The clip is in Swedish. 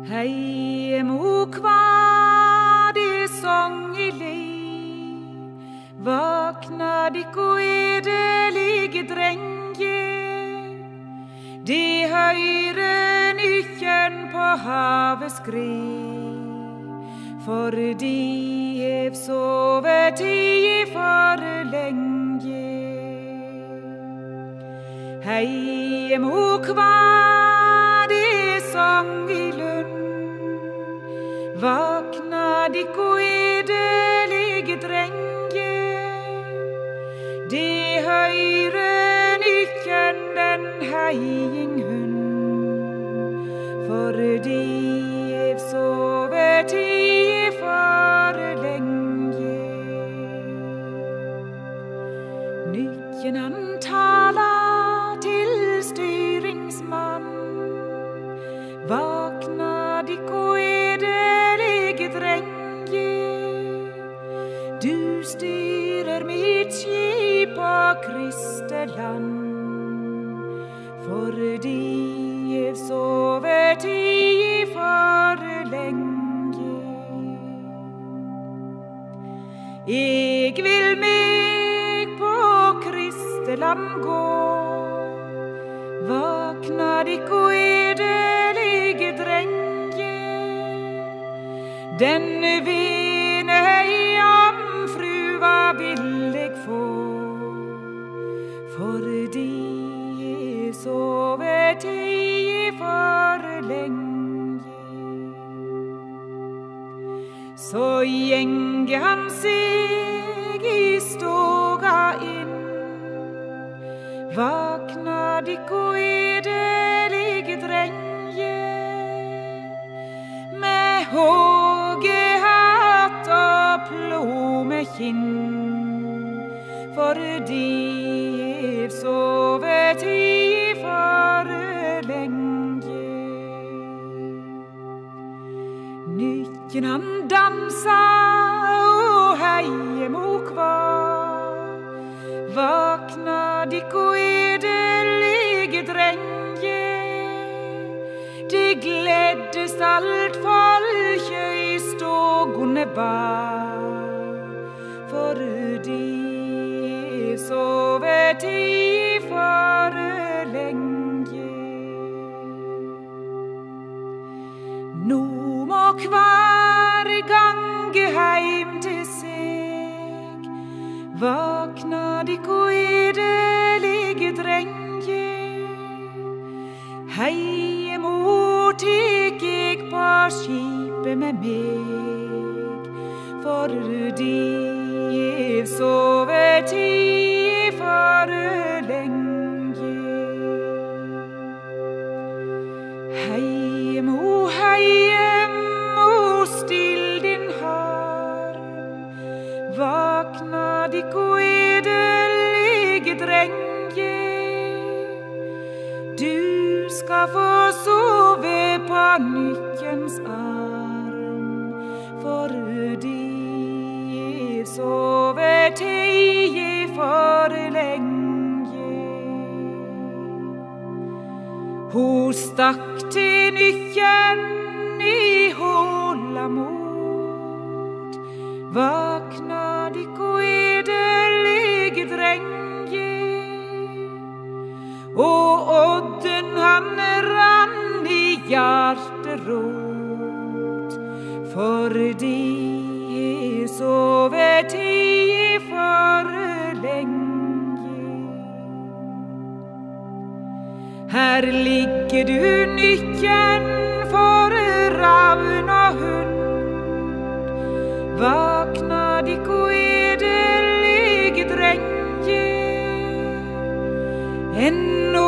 Hei mo kvar det sång i liv, vakna dikko edelige drenge, de høyre nykken på havet skri, for de hev sovet i for lenge. Hei mo kvar det sång i lund, vakna dikko edelige drenge, de høyre nykken den heiing hund, for de hev sovet i for lenge. Nykken han tala til styringsmann, vakna dikko edelige drenge, du styrer mitt skip på Kristeland, for de hev sovet i for lenge. Jeg vil meg på Kristeland gå, vakna dikko edelige drenge, denne vene jomfrua vil jeg få, for de hev sovet i for lenge. Så gjenge han seg i stoga inn, vakna dikko edelige drenge, med hågehatt og plomekinn, for de hev sovet i for lenge. Nykken han dansa og heie mo kvar, vakna dikko edelige drenge, de gleddes alt folket i stågone bar, for de hev sovet i for lenge. Nå må hver gange heim til seg, vakna dikko edelige drenge, hei mo tek jeg på skipet med meg, for de hev sovet i for lenge. Hei mo still din harm, vakna dikko edelige drenge, du skal få sove på nykkens arm, for de hev sovet i for lenge. Hun stakk til nykken i håla mot, vakna dikko edelige drenge, og odden han rann i hjerterot, for de hev sovet i for lenge. Her ligger du nykken for ravn og hund, vakna dikko edelige drenge, ennå